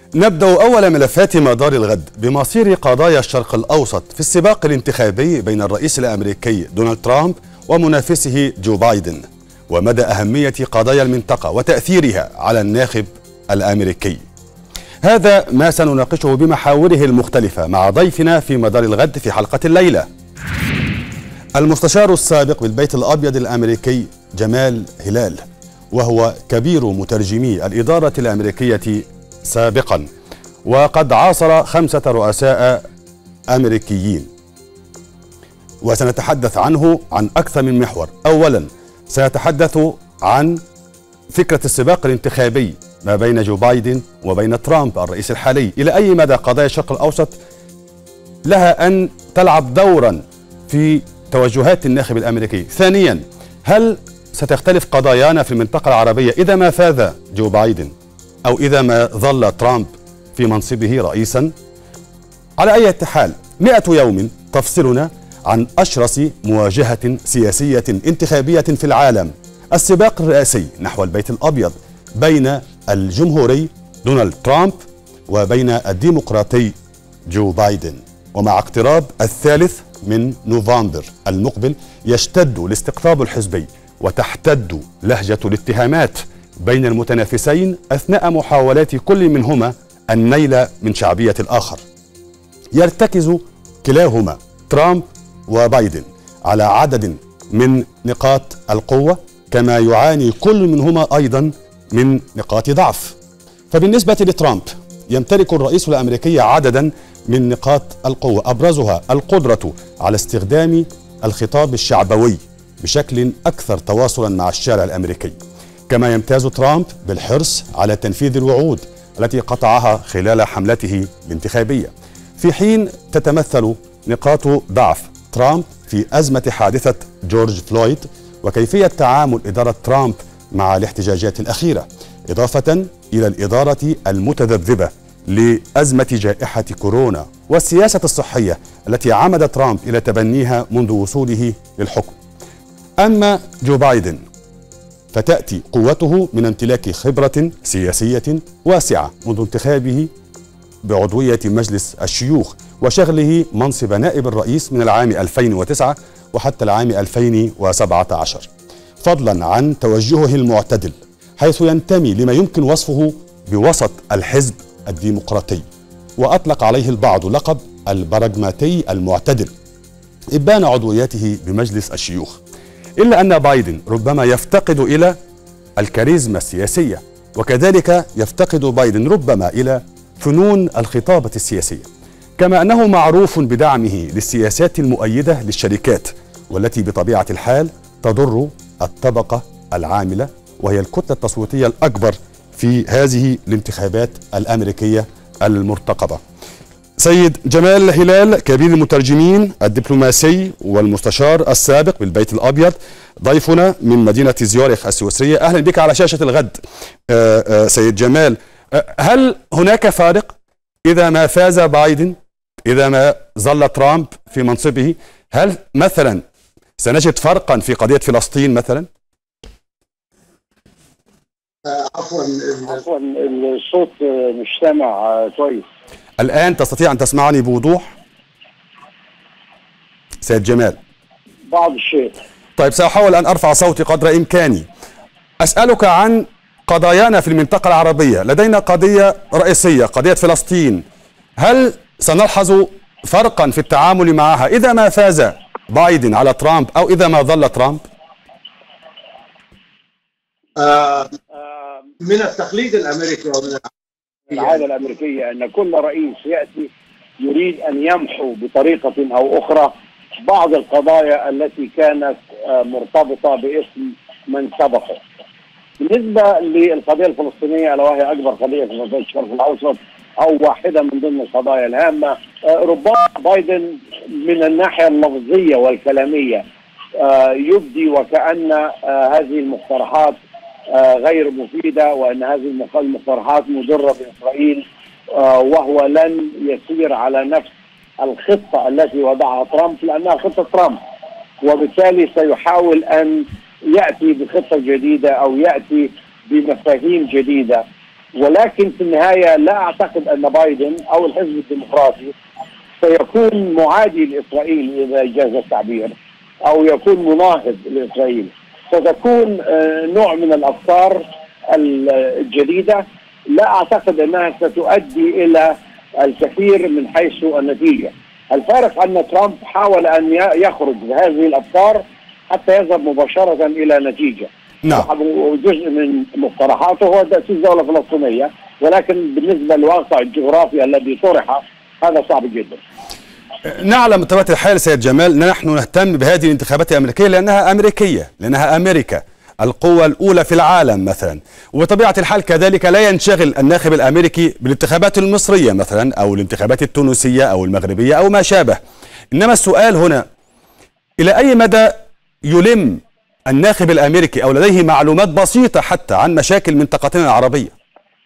نبدأ أول ملفات مدار الغد بمصير قضايا الشرق الأوسط في السباق الانتخابي بين الرئيس الأمريكي دونالد ترامب ومنافسه جو بايدن، ومدى أهمية قضايا المنطقة وتأثيرها على الناخب الأمريكي. هذا ما سنناقشه بمحاوره المختلفة مع ضيفنا في مدار الغد في حلقة الليلة، المستشار السابق بالبيت الأبيض الأمريكي جمال هلال، وهو كبير مترجمي الإدارة الأمريكية سابقا، وقد عاصر 5 رؤساء أمريكيين، وسنتحدث عنه عن أكثر من محور. أولا سنتحدث عن فكرة السباق الانتخابي ما بين جو بايدن وبين ترامب الرئيس الحالي، إلى أي مدى قضايا الشرق الأوسط لها أن تلعب دورا في توجهات الناخب الأمريكي. ثانيا، هل ستختلف قضايانا في المنطقة العربية إذا ما فاز جو بايدن أو إذا ما ظل ترامب في منصبه رئيسا؟ على أي حال 100 يوم تفصلنا عن أشرس مواجهة سياسية انتخابية في العالم، السباق الرئاسي نحو البيت الأبيض بين الجمهوري دونالد ترامب وبين الديمقراطي جو بايدن. ومع اقتراب 3 من نوفمبر المقبل يشتد الاستقطاب الحزبي وتحتد لهجة الاتهامات بين المتنافسين أثناء محاولات كل منهما النيل من شعبية الآخر. يرتكز كلاهما ترامب وبايدن على عدد من نقاط القوة، كما يعاني كل منهما أيضا من نقاط ضعف. فبالنسبة لترامب يمتلك الرئيس الأمريكي عددا من نقاط القوة، أبرزها القدرة على استخدام الخطاب الشعبوي بشكل أكثر تواصلا مع الشارع الأمريكي، كما يمتاز ترامب بالحرص على تنفيذ الوعود التي قطعها خلال حملته الانتخابية، في حين تتمثل نقاط ضعف ترامب في أزمة حادثة جورج فلويد وكيفية تعامل إدارة ترامب مع الاحتجاجات الأخيرة، إضافة إلى الإدارة المتذبذبة لأزمة جائحة كورونا والسياسة الصحية التي عمد ترامب إلى تبنيها منذ وصوله للحكم. أما جو بايدن فتأتي قوته من امتلاك خبرة سياسية واسعة منذ انتخابه بعضوية مجلس الشيوخ وشغله منصب نائب الرئيس من العام 2009 وحتى العام 2017، فضلا عن توجهه المعتدل حيث ينتمي لما يمكن وصفه بوسط الحزب الديمقراطي، وأطلق عليه البعض لقب البراغماتي المعتدل إبان عضويته بمجلس الشيوخ. إلا أن بايدن ربما يفتقد إلى الكاريزما السياسية، وكذلك يفتقد بايدن ربما إلى فنون الخطابة السياسية، كما أنه معروف بدعمه للسياسات المؤيدة للشركات والتي بطبيعة الحال تضر الطبقة العاملة، وهي الكتلة التصويتية الأكبر في هذه الانتخابات الأمريكية المرتقبة. سيد جمال هلال، كبير المترجمين الدبلوماسي والمستشار السابق بالبيت الأبيض، ضيفنا من مدينة زيورخ السويسرية، أهلا بك على شاشة الغد. سيد جمال، هل هناك فارق إذا ما فاز بايدن، إذا ما ظل ترامب في منصبه؟ هل مثلا سنجد فرقا في قضية فلسطين مثلا؟ عفوا الصوت مش سامع كويس. الآن تستطيع أن تسمعني بوضوح سيد جمال؟ بعض الشيء. طيب، سأحاول أن أرفع صوتي قدر إمكاني. أسألك عن قضايانا في المنطقة العربية. لدينا قضية رئيسية، قضية فلسطين. هل سنلحظ فرقا في التعامل معها إذا ما فاز بايدن على ترامب أو إذا ما ظل ترامب؟ من التقليد الأمريكي ومن العادة الأمريكية أن كل رئيس يأتي يريد أن يمحو بطريقة أو أخرى بعض القضايا التي كانت مرتبطة باسم من سبقه. بالنسبة للقضية الفلسطينية، ألا وهي أكبر قضية في منطقة الشرق الأوسط أو واحدة من ضمن القضايا الهامة، ربما بايدن من الناحية اللفظية والكلامية يبدي وكأن هذه المقترحات غير مفيدة، وأن هذه المقترحات مضرة بإسرائيل، وهو لن يسير على نفس الخطة التي وضعها ترامب لأنها خطة ترامب، وبالتالي سيحاول أن يأتي بخطة جديدة أو يأتي بمفاهيم جديدة ولكن في النهاية لا أعتقد أن بايدن أو الحزب الديمقراطي سيكون معادي لإسرائيل إذا جاز التعبير، أو يكون مناهض لإسرائيل. ستكون نوع من الأفكار الجديدة لا أعتقد أنها ستؤدي إلى الكثير من حيث النتيجة. الفارق أن ترامب حاول أن يخرج بهذه الأفكار حتى يذهب مباشرة إلى نتيجة. نعم. وجزء من مقترحاته هو تأسيس دولة فلسطينية، ولكن بالنسبة للواقع الجغرافي الذي طرح هذا صعب جدا. نعلم بطبيعة الحال سيد جمال نحن نهتم بهذه الانتخابات الأمريكية لأنها أمريكية، لأنها أمريكا القوة الأولى في العالم مثلا، وبطبيعة الحال كذلك لا ينشغل الناخب الأمريكي بالانتخابات المصرية مثلا أو الانتخابات التونسية أو المغربية أو ما شابه. إنما السؤال هنا إلى أي مدى يلم الناخب الأمريكي أو لديه معلومات بسيطة حتى عن مشاكل منطقتنا العربية؟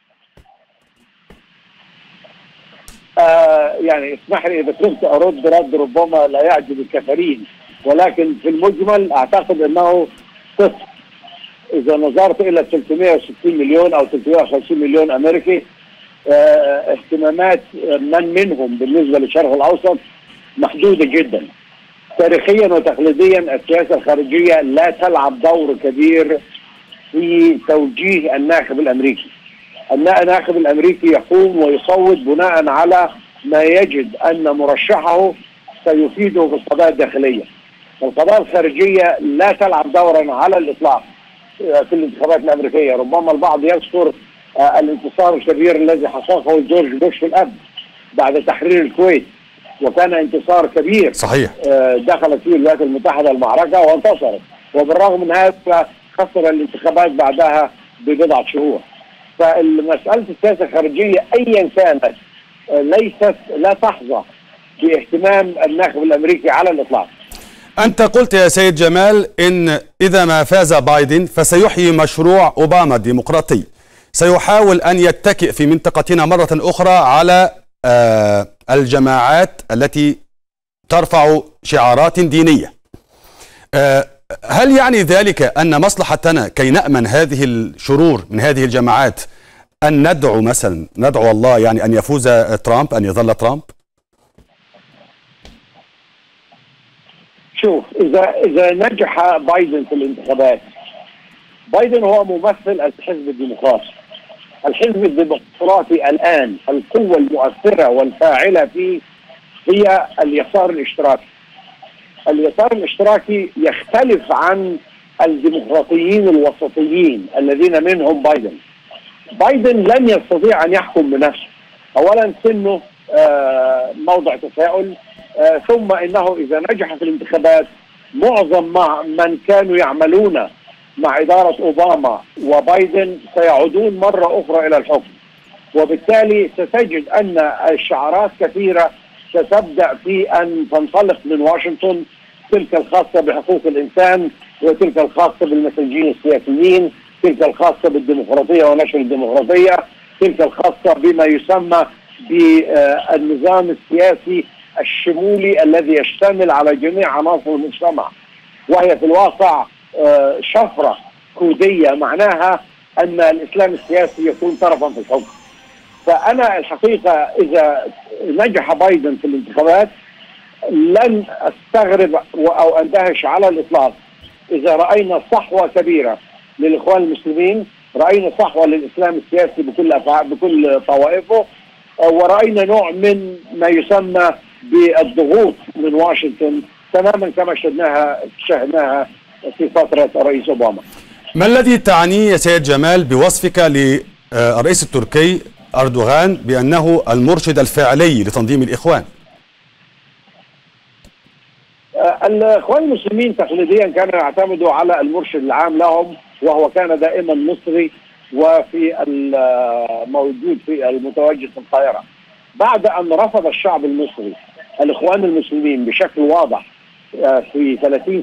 يعني اسمح لي إذا كنت أرد رد ربما لا يعجب الكثيرين، ولكن في المجمل أعتقد أنه صفر. إذا نظرت إلى 360 مليون أو 350 مليون أمريكي، اهتمامات من منهم بالنسبة للشرق الأوسط محدودة جدا. تاريخيا وتقليديا السياسة الخارجية لا تلعب دور كبير في توجيه الناخب الأمريكي. الناخب الأمريكي يقوم ويصوت بناء على ما يجد أن مرشحه سيفيده في القضايا الداخلية. القضايا الخارجية لا تلعب دورا على الإطلاق في الانتخابات الأمريكية. ربما البعض يذكر الانتصار الكبير الذي حققه جورج بوش الأب بعد تحرير الكويت، وكان انتصار كبير. صحيح. دخلت فيه الولايات المتحدة المعركة وانتصرت، وبالرغم من هذا خسر الانتخابات بعدها ببضعة شهور. فالمسألة السياسة الخارجية أيا كانت لا تحظى باهتمام الناخب الأمريكي على الإطلاق. أنت قلت يا سيد جمال إن إذا ما فاز بايدن فسيحيي مشروع أوباما الديمقراطي، سيحاول أن يتكئ في منطقتنا مرة أخرى على الجماعات التي ترفع شعارات دينية. هل يعني ذلك أن مصلحتنا كي نأمن هذه الشرور من هذه الجماعات أن ندعو الله يعني أن يفوز ترامب، أن يظل ترامب؟ شوف، إذا نجح بايدن في الانتخابات، بايدن هو ممثل الحزب الديمقراطي. الحزب الديمقراطي الآن القوة المؤثرة والفاعلة فيه هي اليسار الاشتراكي. اليسار الاشتراكي يختلف عن الديمقراطيين الوسطيين الذين منهم بايدن. بايدن لن يستطيع أن يحكم بنفسه. أولا سنه موضع تساؤل، ثم إنه إذا نجح في الانتخابات معظم من كانوا يعملون مع إدارة أوباما وبايدن سيعودون مرة أخرى إلى الحكم، وبالتالي ستجد أن الشعارات كثيرة ستبدأ في أن تنطلق من واشنطن، تلك الخاصة بحقوق الإنسان، وتلك الخاصة بالمساجين السياسيين، تلك الخاصة بالديمقراطية ونشر الديمقراطية، تلك الخاصة بما يسمى بالنظام السياسي الشمولي الذي يشتمل على جميع عناصر المجتمع، وهي في الواقع شفرة كودية معناها أن الإسلام السياسي يكون طرفا في الحكم. فأنا الحقيقة إذا نجح بايدن في الانتخابات لن أستغرب أو أندهش على الإطلاق إذا رأينا صحوة كبيرة للإخوان المسلمين، رأينا صحوة للإسلام السياسي بكل طوائفه، ورأينا نوع من ما يسمى بالضغوط من واشنطن تماما كما شاهدناها في فترة الرئيس أوباما. ما الذي تعنيه يا سيد جمال بوصفك للرئيس التركي أردوغان بأنه المرشد الفعلي لتنظيم الإخوان؟ الإخوان المسلمين تقليديا كانوا يعتمدوا على المرشد العام لهم، وهو كان دائما مصري وفي الموجود في المتواجد في القاهرة. بعد أن رفض الشعب المصري الإخوان المسلمين بشكل واضح في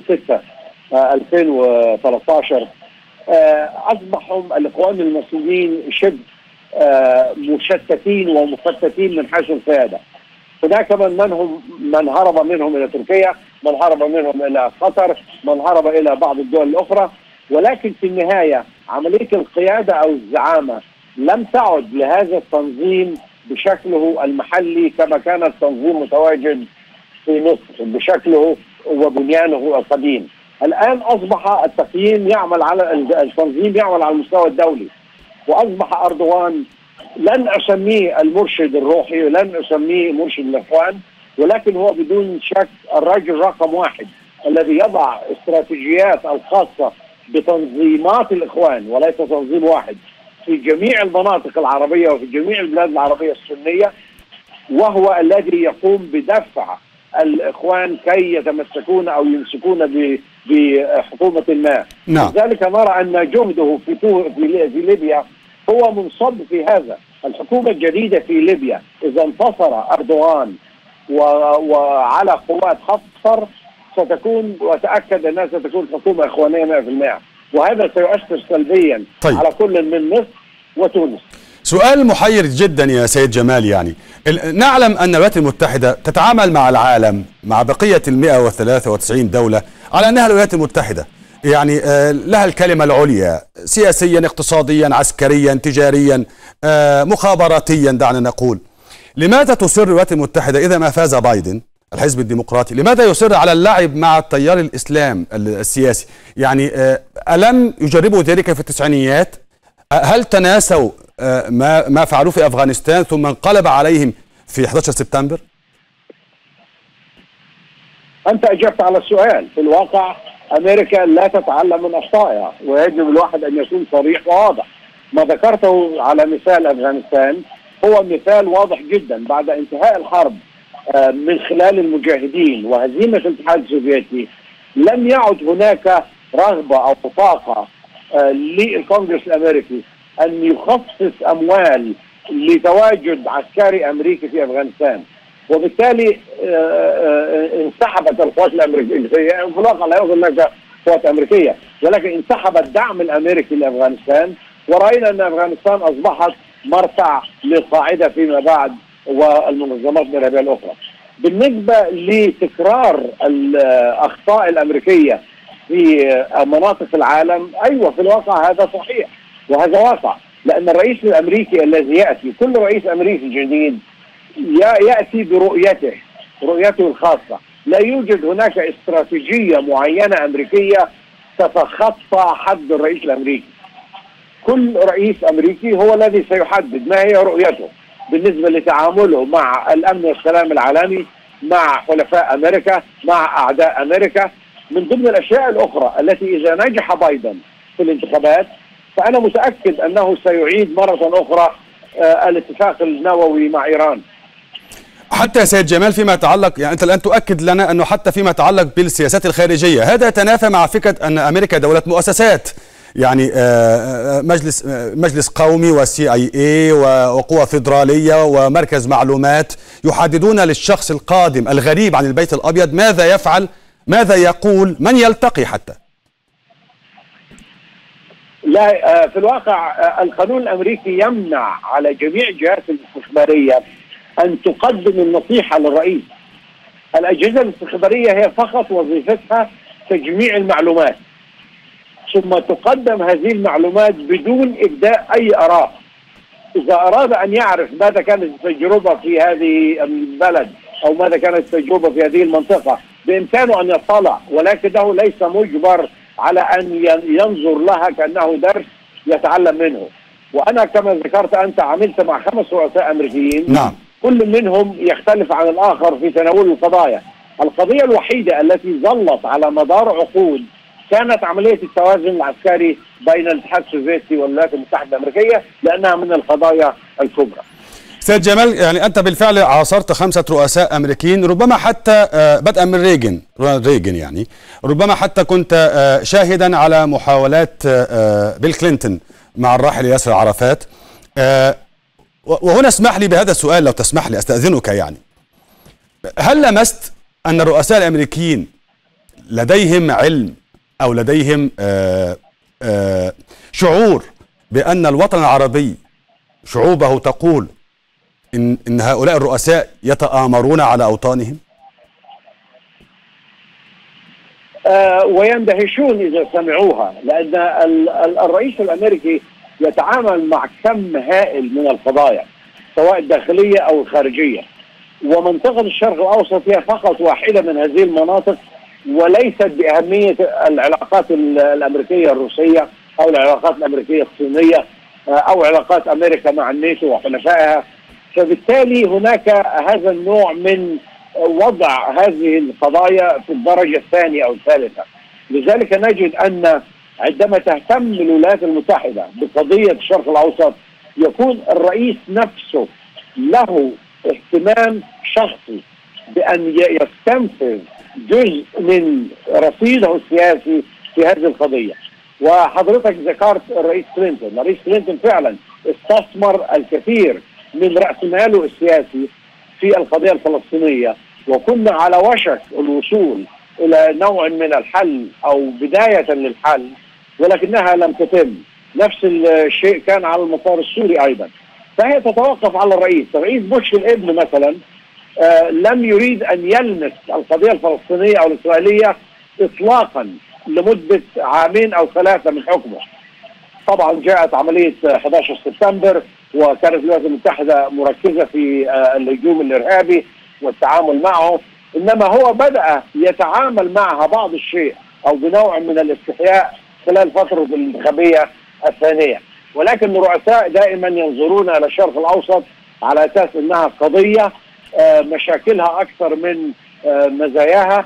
30/6/2013 أصبحوا الإخوان المسلمين شبه مشتتين ومفتتين من حيث القيادة. هناك من هرب منهم إلى تركيا، من هرب منهم إلى قطر، من هرب إلى بعض الدول الأخرى، ولكن في النهاية عملية القيادة أو الزعامة لم تعد لهذا التنظيم بشكله المحلي كما كان التنظيم متواجد في مصر بشكله وبنيانه القديم. الآن أصبح التقييم يعمل على التنظيم يعمل على المستوى الدولي، وأصبح أردوغان لن أسميه المرشد الروحي ولن أسميه مرشد الإخوان، ولكن هو بدون شك الرجل رقم واحد الذي يضع استراتيجيات الخاصة بتنظيمات الإخوان وليس تنظيم واحد في جميع المناطق العربية وفي جميع البلاد العربية السنية، وهو الذي يقوم بدفع الإخوان كي يتمسكون أو يمسكون بحكومة ما. نعم. لذلك نرى أن جهده في ليبيا هو منصب في هذا. الحكومة الجديدة في ليبيا إذا انتصر أردوغان وعلى قوات حفتر ستكون، وتأكد أنها ستكون حكومة إخوانية 100%، وهذا سيؤثر سلبيا على كل من مصر وتونس. سؤال محير جدا يا سيد جمال، يعني نعلم أن الولايات المتحدة تتعامل مع العالم مع بقية 193 دولة على أنها الولايات المتحدة، يعني لها الكلمة العليا سياسيا اقتصاديا عسكريا تجاريا مخابراتيا دعنا نقول. لماذا تصر الولايات المتحدة إذا ما فاز بايدن الحزب الديمقراطي، لماذا يصر على اللعب مع التيار الإسلام السياسي؟ يعني ألم يجربوا ذلك في التسعينيات؟ هل تناسوا ما فعلوه في أفغانستان ثم انقلب عليهم في 11 سبتمبر؟ أنت أجبت على السؤال. في الواقع أمريكا لا تتعلم من أخطائها، ويجب الواحد أن يكون صريح وواضح. ما ذكرته على مثال أفغانستان هو مثال واضح جدا. بعد انتهاء الحرب من خلال المجاهدين وهزيمة الاتحاد السوفيتي لم يعد هناك رغبة أو طاقة للكونغرس الأمريكي أن يخصص أموال لتواجد عسكري أمريكي في أفغانستان، وبالتالي انسحبت القوات الأمريكية. في الواقع لا يوجد هناك قوات أمريكية، ولكن انسحب الدعم الأمريكي لأفغانستان، ورأينا أن أفغانستان أصبحت مرتع للقاعدة فيما بعد والمنظمات الإرهابية الأخرى. بالنسبة لتكرار الأخطاء الأمريكية في مناطق العالم، أيوة في الواقع هذا صحيح وهذا واقع، لأن الرئيس الأمريكي الذي يأتي، كل رئيس أمريكي جديد يأتي رؤيته الخاصة. لا يوجد هناك استراتيجية معينة أمريكية تتخطى حد الرئيس الأمريكي. كل رئيس أمريكي هو الذي سيحدد ما هي رؤيته بالنسبة لتعامله مع الأمن والسلام العالمي، مع حلفاء أمريكا، مع أعداء أمريكا. من ضمن الأشياء الأخرى التي إذا نجح بايدن في الانتخابات فأنا متأكد أنه سيعيد مرة أخرى الاتفاق النووي مع إيران. حتى يا سيد جمال فيما يتعلق، يعني أنت الآن تؤكد لنا أنه حتى فيما يتعلق بالسياسات الخارجية هذا يتنافى مع فكرة أن أمريكا دولة مؤسسات، يعني مجلس قومي والCIA وقوى فيدرالية ومركز معلومات يحددون للشخص القادم الغريب عن البيت الأبيض ماذا يفعل، ماذا يقول، من يلتقي حتى. لا، في الواقع القانون الأمريكي يمنع على جميع الجهات الاستخبارية أن تقدم النصيحة للرئيس. الأجهزة الاستخبارية هي فقط وظيفتها تجميع المعلومات، ثم تقدم هذه المعلومات بدون إبداء أي آراء. إذا أراد أن يعرف ماذا كانت التجربة في هذه البلد أو ماذا كانت التجربة في هذه المنطقة بإمكانه أن يطلع، ولكنه ليس مجبر على أن ينظر لها كأنه درس يتعلم منه. وأنا كما ذكرت أنت عملت مع 5 رؤساء أمريكيين. نعم. كل منهم يختلف عن الآخر في تناول القضايا. القضية الوحيدة التي ظلت على مدار عقود كانت عملية التوازن العسكري بين الاتحاد السوفيتي والولايات المتحدة الأمريكية، لأنها من القضايا الكبرى. سيد جمال، يعني أنت بالفعل عاصرت 5 رؤساء أمريكيين، ربما حتى بدءا من ريغن، يعني ربما حتى كنت شاهدا على محاولات بيل كلينتون مع الراحل ياسر عرفات. وهنا اسمح لي بهذا السؤال لو تسمح لي، أستأذنك، يعني هل لمست أن الرؤساء الأمريكيين لديهم علم أو لديهم شعور بأن الوطن العربي شعوبه تقول إن هؤلاء الرؤساء يتآمرون على أوطانهم؟ ويندهشون إذا سمعوها، لأن الرئيس الأمريكي يتعامل مع كم هائل من القضايا سواء الداخلية أو الخارجية، ومنطقة الشرق الأوسط هي فقط واحدة من هذه المناطق، وليست بأهمية العلاقات الأمريكية الروسية أو العلاقات الأمريكية الصينية أو علاقات أمريكا مع الناتو وحلفائها. فبالتالي هناك هذا النوع من وضع هذه القضايا في الدرجة الثانية أو الثالثة. لذلك نجد أن عندما تهتم الولايات المتحدة بقضية الشرق الأوسط يكون الرئيس نفسه له اهتمام شخصي بأن يستنفذ جزء من رصيده السياسي في هذه القضية. وحضرتك ذكرت الرئيس كلينتون، الرئيس كلينتون فعلا استثمر الكثير من رأس ماله السياسي في القضية الفلسطينية، وكنا على وشك الوصول إلى نوع من الحل أو بداية للحل، ولكنها لم تتم. نفس الشيء كان على المسار السوري أيضا. فهي تتوقف على الرئيس. الرئيس بوش الابن مثلا لم يريد أن يلمس القضية الفلسطينية أو الإسرائيلية إطلاقا لمدة 2 أو 3 من حكمه. طبعا جاءت عملية 11 سبتمبر وكانت الولايات المتحدة مركزة في الهجوم الإرهابي والتعامل معه، إنما هو بدأ يتعامل معها بعض الشيء أو بنوع من الاستحياء خلال فترة الانتخابية الثانية. ولكن الرؤساء دائما ينظرون إلى الشرق الأوسط على أساس أنها قضية مشاكلها أكثر من مزاياها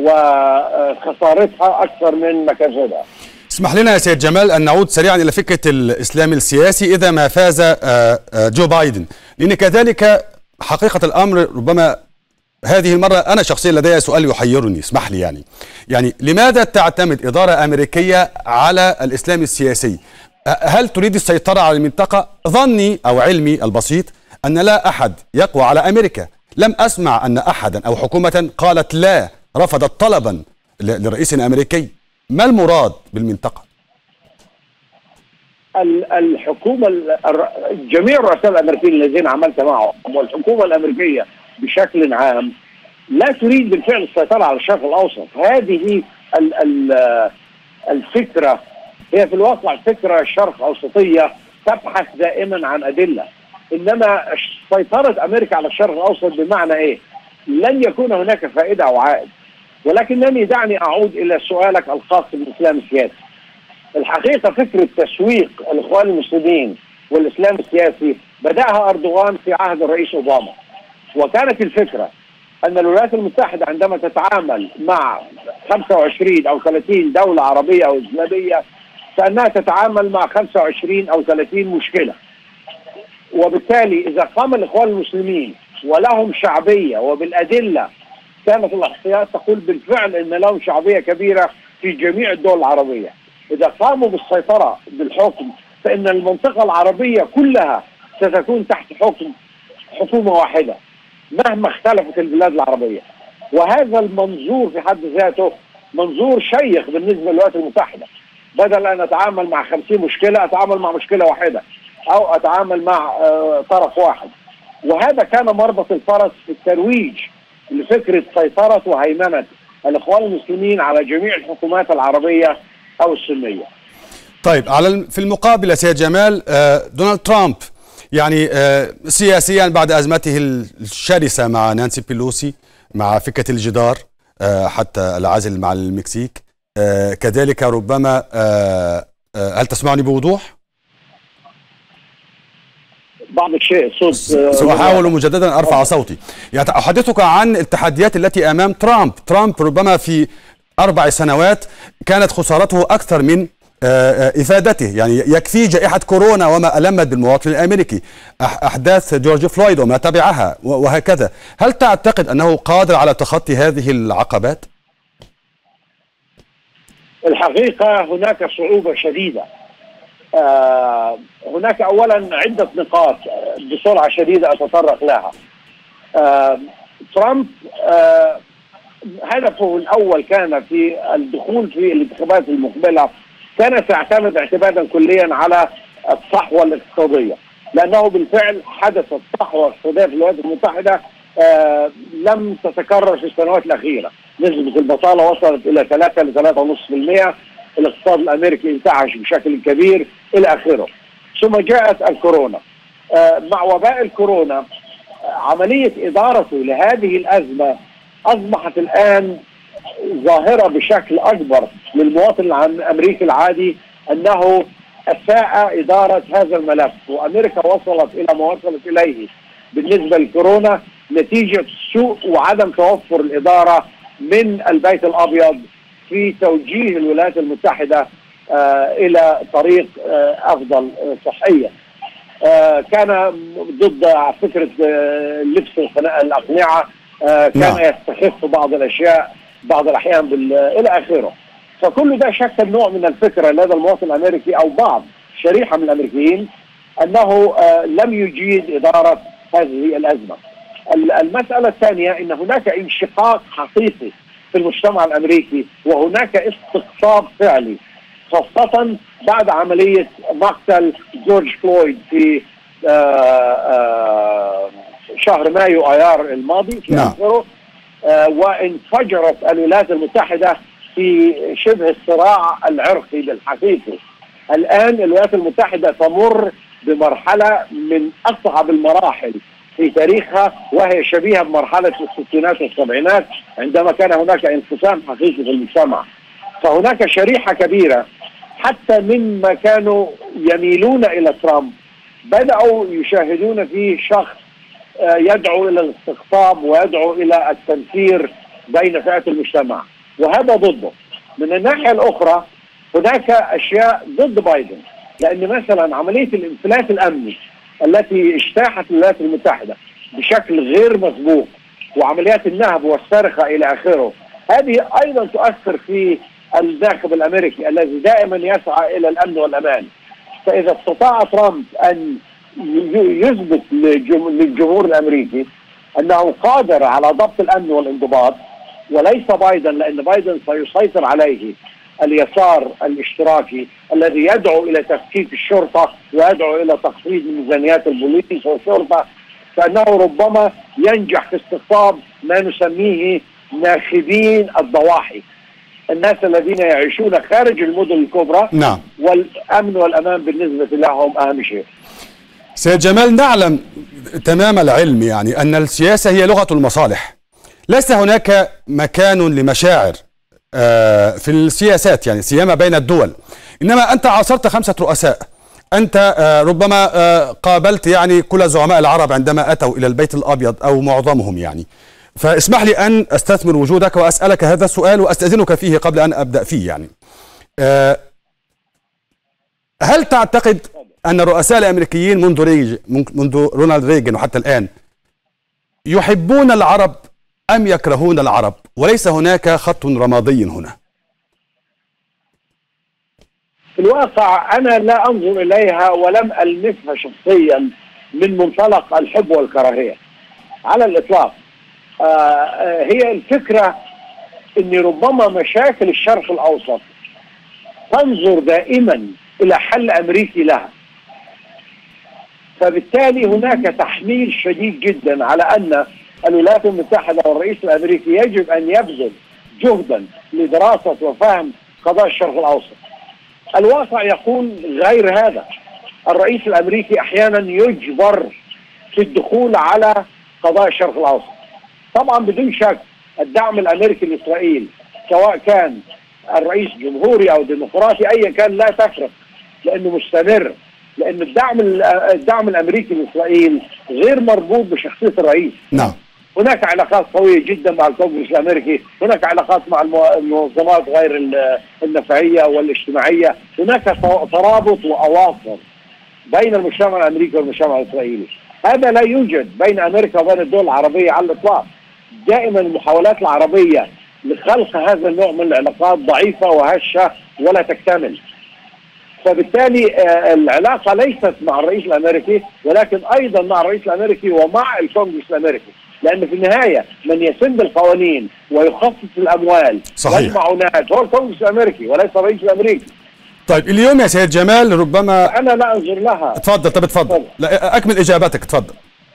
وخسارتها أكثر من مكاسبها. اسمح لنا يا سيد جمال أن نعود سريعا إلى فكرة الإسلام السياسي إذا ما فاز جو بايدن، لأن كذلك حقيقة الأمر ربما هذه المرة أنا شخصيا لدي سؤال يحيرني، اسمح لي يعني لماذا تعتمد إدارة أمريكية على الإسلام السياسي؟ هل تريد السيطرة على المنطقة؟ ظني أو علمي البسيط أن لا أحد يقوى على أمريكا. لم أسمع أن أحدا أو حكومة قالت لا، رفضت طلبا لرئيس أمريكي. ما المراد بالمنطقة؟ الحكومة جميع الرؤساء الأمريكيين الذين عملت معهم والحكومة الأمريكية بشكل عام لا تريد بالفعل السيطرة على الشرق الأوسط. هذه الفكرة هي في الواقع فكرة شرق أوسطية تبحث دائما عن أدلة، إنما سيطرة أمريكا على الشرق الأوسط بمعنى إيه؟ لن يكون هناك فائدة أو عائد. ولكنني دعني أعود إلى سؤالك الخاص بالإسلام السياسي. الحقيقة فكرة تسويق الإخوان المسلمين والإسلام السياسي بدأها أردوغان في عهد الرئيس أوباما، وكانت الفكرة أن الولايات المتحدة عندما تتعامل مع 25 أو 30 دولة عربية أو إسلامية فإنها تتعامل مع 25 أو 30 مشكلة، وبالتالي إذا قام الإخوان المسلمين ولهم شعبية وبالأدلة كانت الإحصائيات تقول بالفعل أن لهم شعبية كبيرة في جميع الدول العربية، إذا قاموا بالسيطرة بالحكم فإن المنطقة العربية كلها ستكون تحت حكم حكومة واحدة مهما اختلفت البلاد العربية. وهذا المنظور في حد ذاته منظور شيق بالنسبة للولايات المتحدة. بدل أن أتعامل مع 50 مشكلة أتعامل مع مشكلة واحدة أو أتعامل مع طرف واحد. وهذا كان مربط الفرس في الترويج لفكرة سيطرة وهيمنة الإخوان المسلمين على جميع الحكومات العربية أو السنية. طيب في المقابل يا سيد جمال دونالد ترامب يعني سياسيا بعد أزمته الشرسة مع نانسي بيلوسي مع فكرة الجدار حتى العزل مع المكسيك كذلك ربما هل تسمعني بوضوح؟ بعض الشيء صوت سأحاول مجددا أرفع صوتي. يعني أحدثك عن التحديات التي أمام ترامب ربما في 4 سنوات كانت خسارته أكثر من إفادته. يعني يكفي جائحة كورونا وما ألمت بالمواطن الأمريكي، أحداث جورج فلويد وما تبعها وهكذا. هل تعتقد أنه قادر على تخطي هذه العقبات؟ الحقيقة هناك صعوبة شديدة. هناك أولا عدة نقاط بسرعة شديدة أتطرق لها. ترامب هدفه الأول كان في الدخول في الانتخابات المقبلة كان سيعتمد اعتمادا كليا على الصحوة الاقتصادية، لأنه بالفعل حدثت صحوة اقتصادية في الولايات المتحدة لم تتكرر في السنوات الأخيرة. نسبة البطالة وصلت إلى 3 ل 3.5%، الاقتصاد الأمريكي انتعش بشكل كبير إلى آخره. ثم جاءت الكورونا. مع وباء الكورونا عملية إدارته لهذه الأزمة أصبحت الآن ظاهرة بشكل أكبر للمواطن الأمريكي العادي، أنه أساء إدارة هذا الملف، وأمريكا وصلت إلى ما وصلت إليه بالنسبة للكورونا نتيجة سوء وعدم توفر الإدارة من البيت الأبيض في توجيه الولايات المتحدة إلى طريق أفضل صحيا. كان ضد فكرة لبس الأقنعة، كان يستخف بعض الأشياء بعض الأحيان إلى آخره. فكل ده شكل نوع من الفكرة لدى المواطن الأمريكي أو بعض شريحة من الأمريكيين أنه لم يجيد إدارة هذه الأزمة. المسألة الثانية أن هناك انشقاق حقيقي في المجتمع الأمريكي، وهناك استقطاب فعلي خاصة بعد عملية مقتل جورج فلويد في شهر مايو آيار الماضي في آخره. وانفجرت الولايات المتحدة في شبه الصراع العرقي بالحقيقة. الآن الولايات المتحدة تمر بمرحلة من أصعب المراحل في تاريخها، وهي شبيهة بمرحلة الستينات والسبعينات عندما كان هناك انقسام حقيقي في المجتمع. فهناك شريحة كبيرة حتى مما كانوا يميلون إلى ترامب بدأوا يشاهدون فيه شخص يدعو إلى الاستقطاب ويدعو إلى التنفير بين فئات المجتمع، وهذا ضده. من الناحية الأخرى هناك أشياء ضد بايدن، لأن مثلا عملية الانفلات الأمني التي اجتاحت الولايات المتحدة بشكل غير مسبوق، وعمليات النهب والسرقة إلى آخره، هذه أيضا تؤثر في الناخب الأمريكي الذي دائما يسعى إلى الأمن والأمان. فإذا استطاع ترامب أن يثبت للجمهور الأمريكي أنه قادر على ضبط الأمن والانضباط وليس بايدن، لأن بايدن سيسيطر عليه اليسار الاشتراكي الذي يدعو إلى تفكيك الشرطة ويدعو إلى تخفيض ميزانيات البوليس والشرطة، فإنه ربما ينجح في استقطاب ما نسميه ناخبين الضواحي، الناس الذين يعيشون خارج المدن الكبرى. نعم. والأمن والأمان بالنسبة لهم أهم شيء. سيد جمال، نعلم تمام العلم يعني أن السياسة هي لغة المصالح، ليس هناك مكان لمشاعر في السياسات، يعني سيما بين الدول. إنما أنت عاصرت 5 رؤساء، أنت ربما قابلت يعني كل زعماء العرب عندما أتوا إلى البيت الأبيض أو معظمهم يعني. فاسمح لي أن أستثمر وجودك وأسألك هذا السؤال وأستأذنك فيه قبل أن أبدأ فيه. يعني هل تعتقد أن الرؤساء الأمريكيين منذ رونالد ريغان وحتى الآن يحبون العرب أم يكرهون العرب، وليس هناك خط رمادي هنا؟ في الواقع أنا لا أنظر إليها ولم ألمسها شخصيا من منطلق الحب والكراهية على الإطلاق. هي الفكرة أن ربما مشاكل الشرق الأوسط تنظر دائما إلى حل أمريكي لها، فبالتالي هناك تحميل شديد جدا على أن الولايات المتحدة والرئيس الأمريكي يجب أن يبذل جهدا لدراسة وفهم قضايا الشرق الأوسط. الواقع يقول غير هذا. الرئيس الأمريكي أحيانا يجبر في الدخول على قضايا الشرق الأوسط. طبعا بدون شك الدعم الأمريكي لإسرائيل سواء كان الرئيس جمهوري أو ديمقراطي أيا كان لا تفرق، لأنه مستمر، لأن الدعم الأمريكي لإسرائيل غير مربوط بشخصية الرئيس. نعم. هناك علاقات قوية جدا مع الكونغرس الأمريكي، هناك علاقات مع المنظمات غير النفعية والاجتماعية، هناك ترابط وأواصر بين المجتمع الأمريكي والمجتمع الإسرائيلي. هذا لا يوجد بين أمريكا وبين الدول العربية على الإطلاق. دائما المحاولات العربية لخلق هذا النوع من العلاقات ضعيفة وهشة ولا تكتمل. فبالتالي العلاقة ليست مع الرئيس الأمريكي ولكن أيضا مع الرئيس الأمريكي ومع الكونغرس الأمريكي، لأن في النهاية من يسن القوانين ويخصص الأموال والمعونات هو الكونغرس الأمريكي وليس الرئيس الأمريكي. طيب اليوم يا سيد جمال ربما أنا لا أنظر لها. تفضل. لا أكمل إجابتك، تفضل.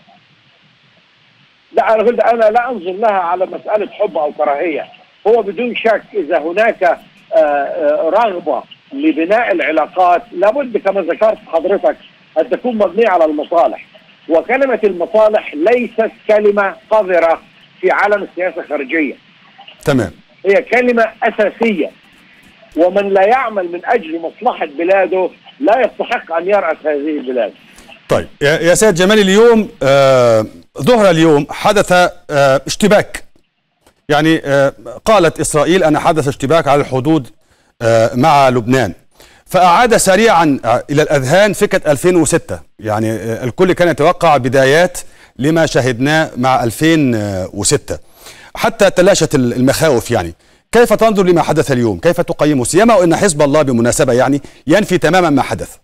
لا أنا قلت أنا لا أنظر لها على مسألة حب أو كراهية. هو بدون شك إذا هناك رغبة لبناء العلاقات لابد كما ذكرت حضرتك أن تكون مبنية على المصالح، وكلمة المصالح ليست كلمة قذرة في عالم السياسة الخارجية. تمام. هي كلمة أساسية، ومن لا يعمل من أجل مصلحة بلاده لا يستحق أن يرأس هذه البلاد. طيب يا سيد جمال، اليوم ظهر اليوم حدث اشتباك، يعني قالت إسرائيل أن حدث اشتباك على الحدود مع لبنان، فأعاد سريعا إلى الأذهان فكرة 2006. يعني الكل كان يتوقع بدايات لما شاهدناه مع 2006 حتى تلاشت المخاوف. يعني كيف تنظر لما حدث اليوم؟ كيف تقيمه؟ سيما وأن حزب الله بالمناسبة يعني ينفي تماما ما حدث.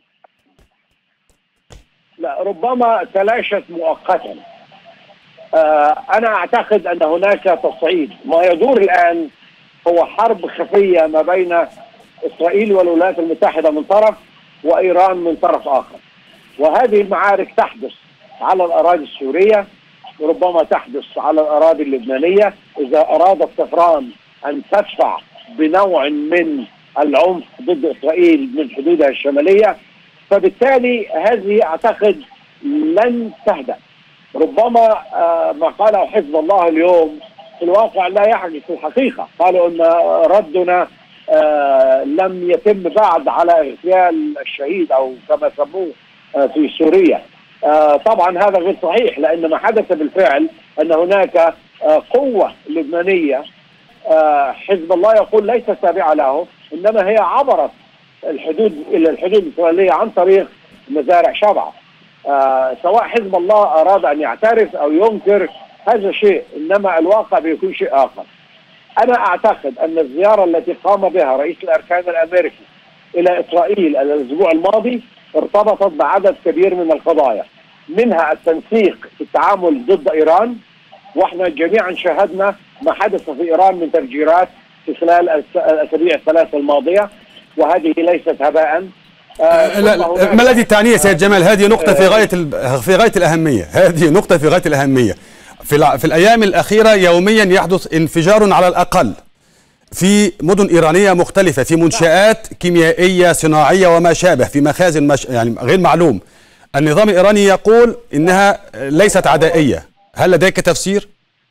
لا، ربما تلاشت مؤقتا. أنا أعتقد أن هناك تصعيد. ما يدور الآن هو حرب خفية ما بين إسرائيل والولايات المتحدة من طرف وإيران من طرف آخر، وهذه المعارك تحدث على الأراضي السورية، ربما تحدث على الأراضي اللبنانية إذا أرادت طهران أن تدفع بنوع من العنف ضد إسرائيل من حدودها الشمالية. فبالتالي هذه أعتقد لن تهدأ. ربما ما قاله حزب الله اليوم في الواقع لا يحدث في الحقيقة. قالوا أن ردنا لم يتم بعد على اغتيال الشهيد أو كما سموه في سوريا. طبعا هذا غير صحيح، لأن ما حدث بالفعل أن هناك قوة لبنانية حزب الله يقول ليست تابعة له، إنما هي عبرت الحدود إلى الحدود الإسرائيلية عن طريق مزارع شبعة. سواء حزب الله أراد أن يعترف أو ينكر هذا شيء، إنما الواقع بيكون شيء آخر. أنا أعتقد أن الزيارة التي قام بها رئيس الأركان الأمريكي إلى إسرائيل الأسبوع الماضي ارتبطت بعدد كبير من القضايا، منها التنسيق في التعامل ضد إيران، واحنا جميعا شاهدنا ما حدث في إيران من تفجيرات في خلال الأسابيع الثلاثة الماضية، وهذه ليست هباء. ما الذي تعنيه سيد جمال؟ هذه نقطة في غاية الأهمية. هذه نقطة في غاية الأهمية. في الأيام الأخيرة يوميا يحدث انفجار على الأقل في مدن إيرانية مختلفة، في منشآت كيميائية صناعية وما شابه، في مخازن يعني غير معلوم. النظام الإيراني يقول إنها ليست عدائية. هل لديك تفسير؟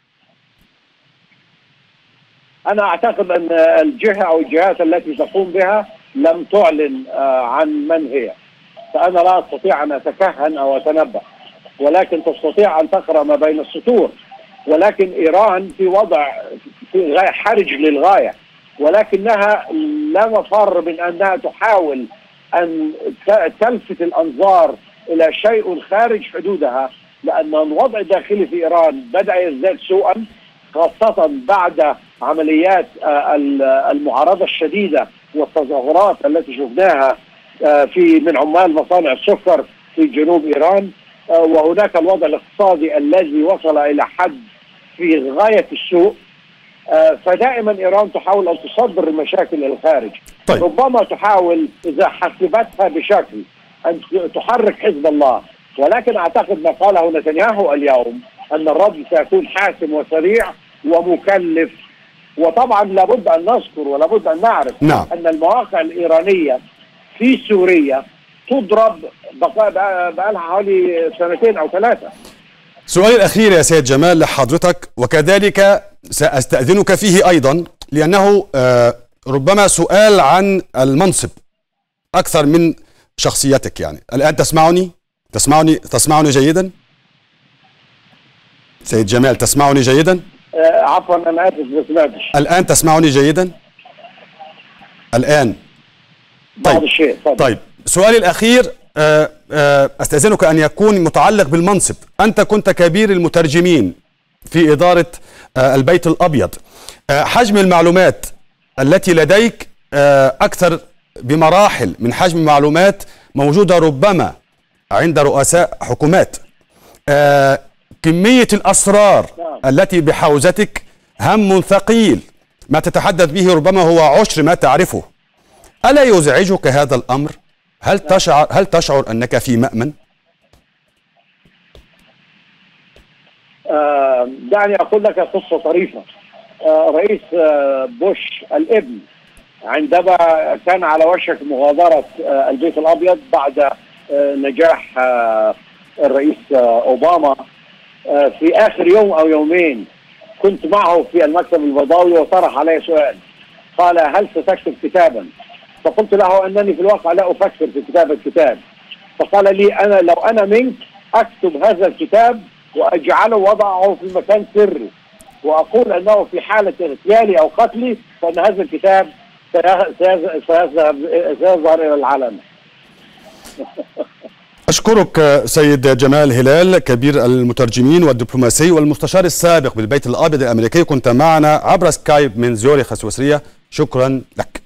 أنا أعتقد أن الجهة أو الجهات التي تقوم بها لم تعلن عن من هي، فأنا لا أستطيع أن أتكهن أو أتنبأ، ولكن تستطيع أن تقرأ ما بين السطور. ولكن إيران في وضع في حرج للغاية، ولكنها لا مفر من أنها تحاول أن تلفت الأنظار إلى شيء خارج حدودها، لأن الوضع الداخلي في إيران بدأ يزداد سوءا، خاصة بعد عمليات المعارضة الشديدة والتظاهرات التي شفناها من عمال مصانع السكر في جنوب إيران. وهناك الوضع الاقتصادي الذي وصل إلى حد في غاية السوء. فدائما إيران تحاول أن تصدر المشاكل إلى الخارج. طيب. ربما تحاول إذا حسبتها بشكل أن تحرك حزب الله، ولكن أعتقد ما قاله نتنياهو اليوم أن الرد سيكون حاسم وسريع ومكلف. وطبعا لابد أن نذكر ولابد أن نعرف أن المواقع الإيرانية في سوريا تضرب بقالها حوالي 2 أو 3. سؤالي الأخير يا سيد جمال لحضرتك، وكذلك سأستأذنك فيه أيضا، لأنه ربما سؤال عن المنصب أكثر من شخصيتك. يعني الآن تسمعني جيدا؟ سيد جمال تسمعني جيدا؟ عفوا أنا آسف ما سمعتش. الآن تسمعني جيدا؟ الآن بعض الشيء. طيب سؤالي الأخير أستأذنك أن يكون متعلق بالمنصب. أنت كنت كبير المترجمين في إدارة البيت الأبيض. حجم المعلومات التي لديك أكثر بمراحل من حجم المعلومات موجودة ربما عند رؤساء حكومات. كمية الأسرار التي بحوزتك هم ثقيل، ما تتحدث به ربما هو عشر ما تعرفه. ألا يزعجك هذا الأمر؟ هل تشعر أنك في مأمن؟ دعني أقول لك قصة طريفة. رئيس بوش الابن عندما كان على وشك مغادرة البيت الأبيض بعد نجاح الرئيس أوباما. في آخر يوم أو يومين كنت معه في المكتب البيضاوي وطرح علي سؤال، قال: هل ستكتب كتابا؟ فقلت له أنني في الواقع لا أفكر في كتابة كتاب. فقال لي: أنا لو أنا منك أكتب هذا الكتاب وأجعله وضعه في مكان سري، وأقول أنه في حالة اغتيالي أو قتلي فإن هذا الكتاب سيظهر إلى العلن. أشكرك سيد جمال هلال، كبير المترجمين والدبلوماسي والمستشار السابق بالبيت الأبيض الأمريكي، كنت معنا عبر سكايب من زيورخ السويسرية. شكرا لك.